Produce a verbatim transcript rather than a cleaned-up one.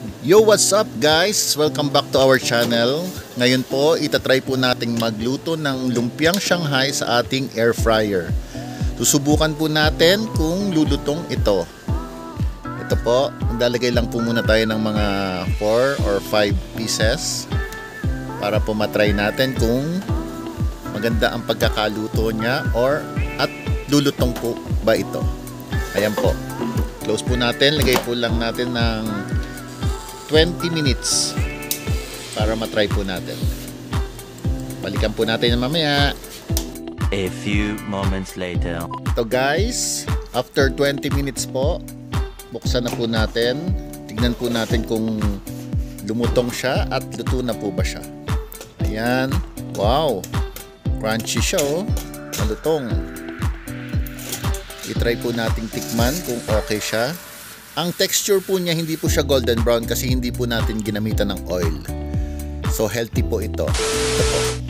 Yo, what's up guys? Welcome back to our channel. Ngayon po, itatry po nating magluto ng lumpiang Shanghai sa ating air fryer. Susubukan po natin kung lulutong ito. Ito po, maglalagay lang po muna tayo ng mga four or five pieces para po matry natin kung maganda ang pagkakaluto niya or at lulutong po ba ito. Ayan po. Close po natin. Lagay po lang natin ng twenty minutes para matry po natin. Balikan po natin mamaya. A few moments later. Ito guys, after twenty minutes po, buksan na po natin. Tignan po natin kung lumutong siya at luto na po ba siya. Ayan. Wow. Crunchy siya oh. Malutong. I-try po nating tikman kung okay siya. Ang texture po niya hindi po siya golden brown kasi hindi po natin ginamitan ng oil. So healthy po ito. Ito po.